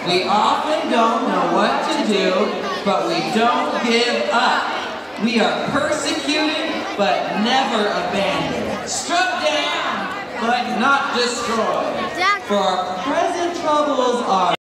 We often don't know what to do, but we don't give up. We are persecuted, but never abandoned. Struck down, but not destroyed. For our present troubles are